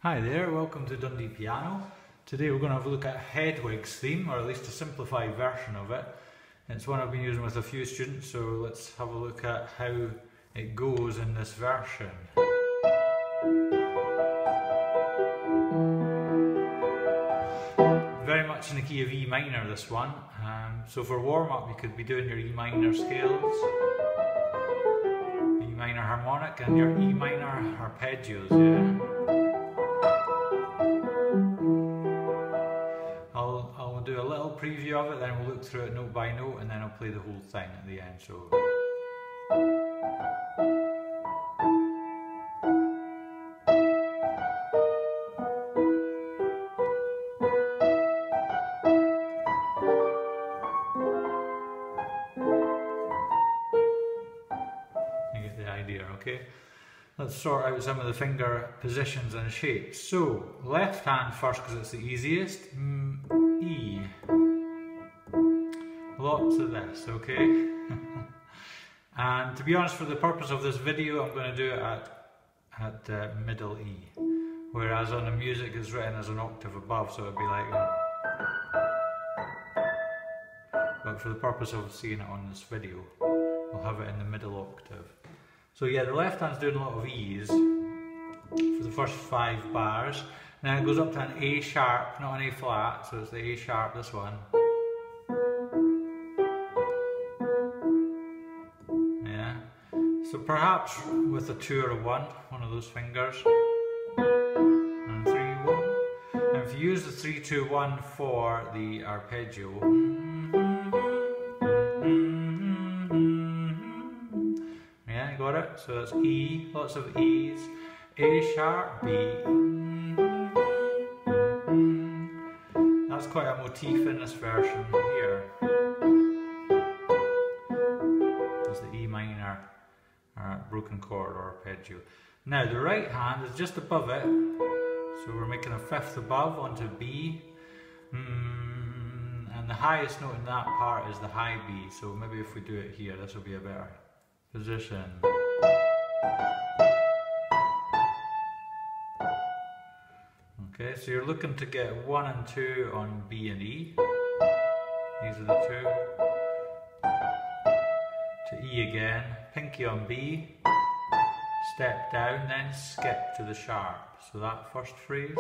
Hi there, welcome to Dundee Piano. Today we're going to have a look at Hedwig's theme, or at least a simplified version of it. It's one I've been using with a few students, so let's have a look at how it goes in this version. Very much in the key of E minor, this one. So for warm-up you could be doing your E minor scales, E minor harmonic and your E minor arpeggios, yeah? I'll do a little preview of it, then we'll look through it note by note, and then I'll play the whole thing at the end. So. You get the idea, okay? Let's sort out some of the finger positions and shapes. So, left hand first because it's the easiest. E. Lots of this, okay? And to be honest, for the purpose of this video, I'm going to do it at middle E. Whereas on the music it's written as an octave above, so it'd be like... But for the purpose of seeing it on this video, we'll have it in the middle octave. So yeah, the left hand's doing a lot of E's for the first 5 bars. Then it goes up to an A sharp, not an A flat, so it's the A sharp, this one. Yeah. So perhaps with a 2 or a 1 of those fingers. And 3, 1. And if you use the 3, 2, 1 for the arpeggio, got it? So that's E, lots of E's, A sharp, B. That's quite a motif in this version here. There's the E minor broken chord or arpeggio. Now the right hand is just above it, so we're making a 5th above onto B. And the highest note in that part is the high B, so maybe if we do it here, this will be a better position. Okay, so you're looking to get 1 and 2 on B and E. These are the 2. To E again, pinky on B, step down, then skip to the sharp. So that first phrase.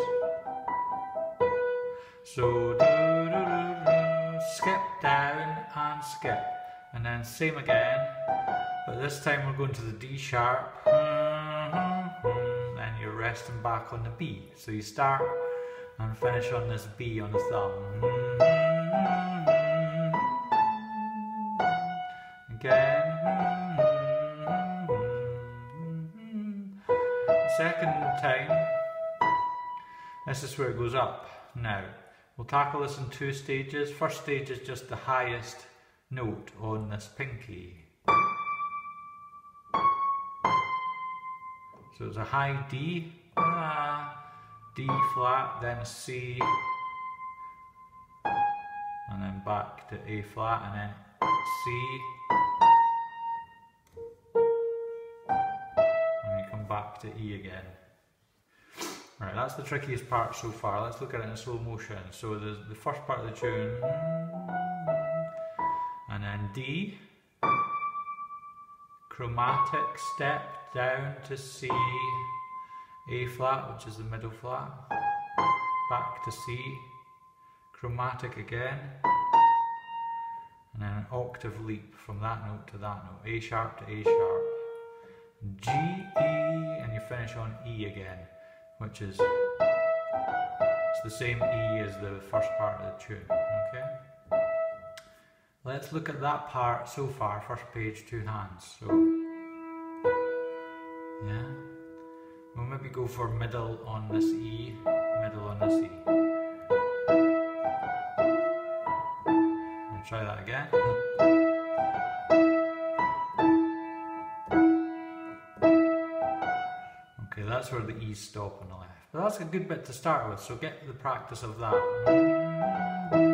So skip down and skip, and then same again. But this time we're going to the D sharp, then you're resting back on the B. So you start and finish on this B on the thumb. Again. Second time, this is where it goes up. Now, we'll tackle this in 2 stages. First stage is just the highest note on this pinky. So it's a high D, D flat, then a C, and then back to A flat, and then C, and you come back to E again. Right, that's the trickiest part so far. Let's look at it in slow motion. So there's the first part of the tune, and then D, chromatic, step down to C, A flat, which is the middle flat, back to C, chromatic again, and then an octave leap from that note to that note, A sharp to A sharp, G, E, and you finish on E again, which is it's the same E as the first part of the tune, okay? Let's look at that part so far, first page, 2 hands. So, yeah, we'll maybe go for middle on this E, middle on this E. And try that again. Okay, that's where the E's stop on the left. But that's a good bit to start with, so get the practice of that.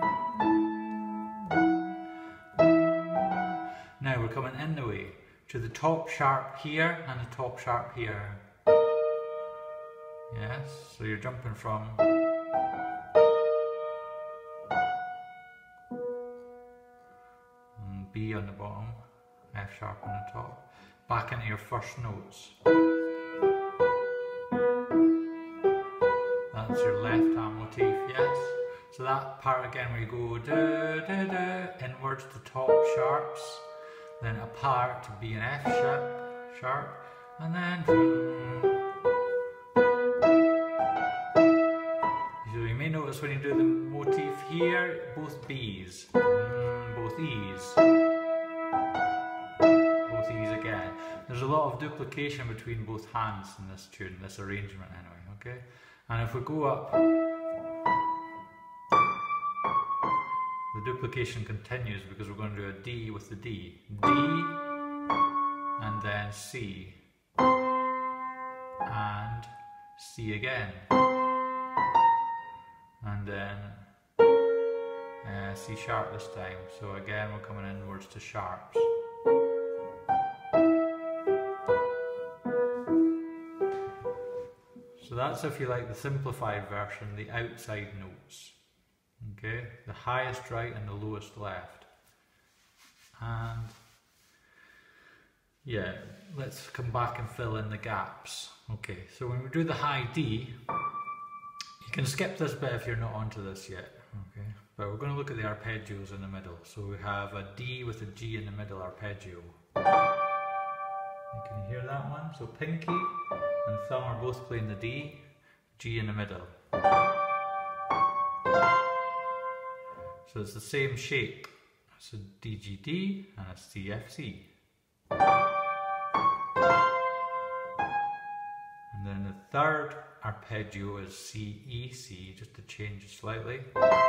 Now we're coming in the way to the top sharp here and the top sharp here. Yes, so you're jumping from B on the bottom, F sharp on the top, back into your first notes. That's your left hand motif, yes? So that part again where you go do, do, do, inwards to top sharps, then apart to B and F sharp, and then so you may notice when you do the motif here, both B's, both E's, both E's again. There's a lot of duplication between both hands in this tune, this arrangement anyway, okay? And if we go up, the duplication continues because we're going to do a D with the D. D, and then C, and C again, and then C sharp this time. So again we're coming inwards to sharps. So that's, if you like, the simplified version, the outside notes. Okay, the highest right and the lowest left. And yeah, let's come back and fill in the gaps. Okay, so when we do the high D, you can skip this bit if you're not onto this yet. Okay, but we're going to look at the arpeggios in the middle. So we have a D with a G in the middle arpeggio. You can hear that one. So pinky and thumb are both playing the D, G in the middle. So it's the same shape. It's a DGD and a CFC. And then the third arpeggio is CEC, just to change it slightly.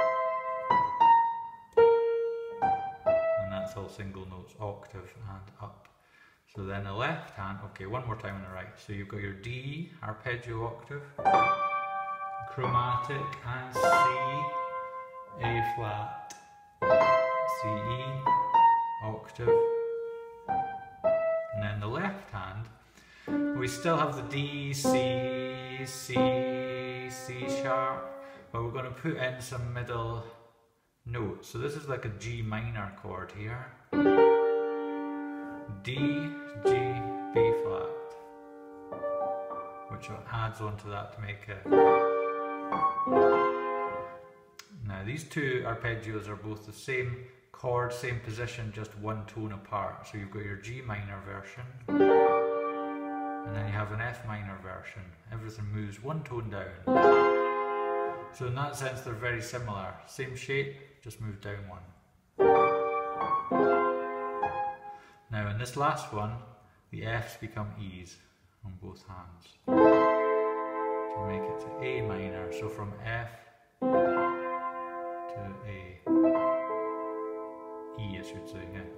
And that's all single notes, octave and up. So then the left hand, okay, one more time on the right. So you've got your D, arpeggio octave, chromatic and C, A flat, C, E, octave. And then the left hand, we still have the D, C, C, C sharp, but we're going to put in some middle notes. So this is like a G minor chord here. D, G, B flat, which adds onto that to make it. Now these two arpeggios are both the same chord, same position, just one tone apart. So you've got your G minor version, and then you have an F minor version. Everything moves one tone down. So in that sense they're very similar. Same shape, just moved down one. Now in this last one, the F's become E's on both hands to make it to A minor. So from F to A, E I should say, yeah.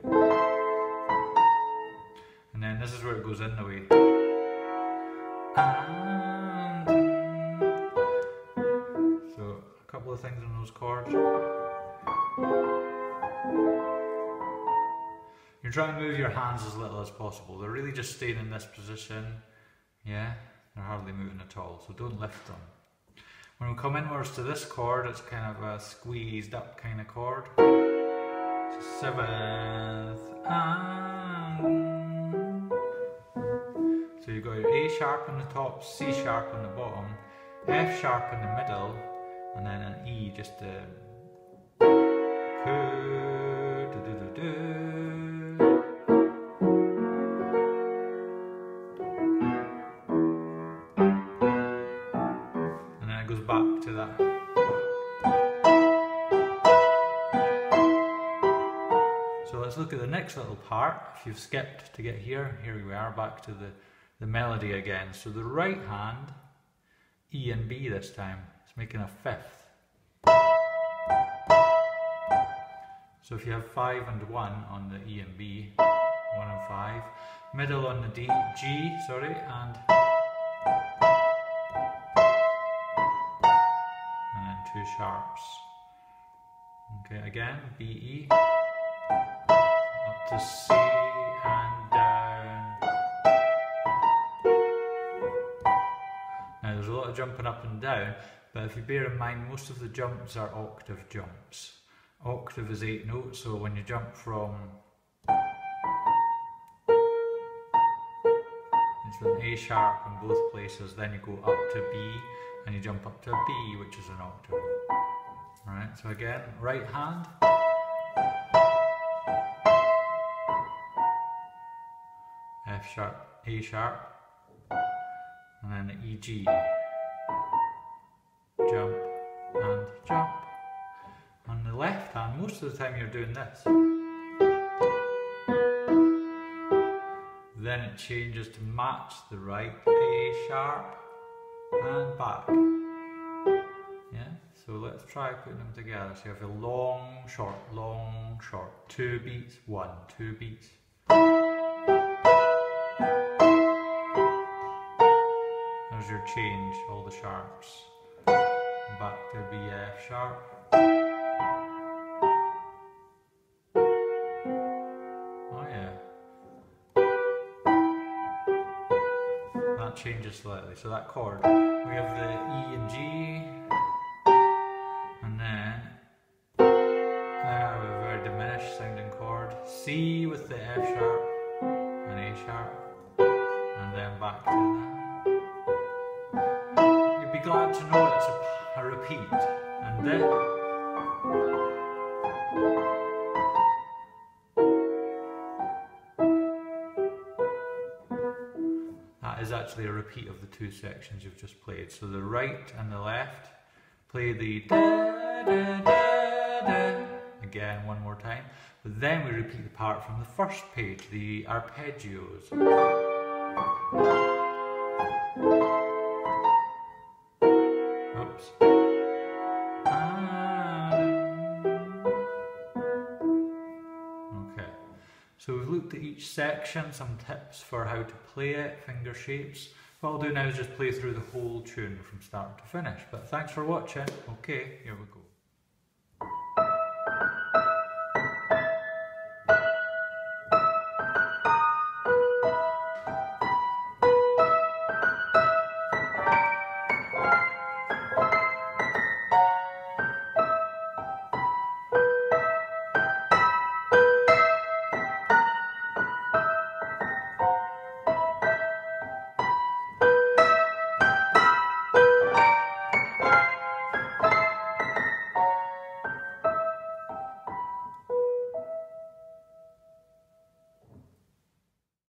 And then this is where it goes in the way. And so a couple of things on those chords. You're trying to move your hands as little as possible. They're really just staying in this position. Yeah, they're hardly moving at all, so don't lift them. When we come inwards to this chord, it's kind of a squeezed up kind of chord. So seventh and. So you've got your A sharp on the top, C sharp on the bottom, F sharp in the middle, and then an E just to. Back to that. So let's look at the next little part. If you've skipped to get here, here we are back to the melody again. So the right hand, E and B this time, is making a fifth. So if you have 5 and 1 on the E and B, 1 and 5, middle on the D, G, sorry, and 2 sharps. Okay, again, B, E, up to C and down. Now Now there's a lot of jumping up and down, but if you bear in mind, most of the jumps are octave jumps. Octave is 8 notes, so when you jump from, it's an A sharp in both places, then you go up to B, and you jump up to a B, which is an octave. Alright, so again, right hand, F sharp, A sharp, and then E G, jump and jump. On the left hand, most of the time you're doing this. Then it changes to match the right, A sharp and back. Yeah, so let's try putting them together. So you have a long, short, 2 beats, 1, 2 beats. There's your change, all the sharps. Back to B, F sharp. Oh yeah. That changes slightly. So that chord, we have the E and G, and then we have a very diminished sounding chord. C with the F sharp and A sharp, and then back to that. You'd be glad to know it's a repeat, and then that is actually a repeat of the 2 sections you've just played. So the right and the left play the da, da, da, da, again one more time, but then we repeat the part from the first page, the arpeggios. Oops. Okay, so we've looked at each section, some tips for how to play it, finger shapes. What I'll do now is just play through the whole tune from start to finish, but thanks for watching. Okay, here we go.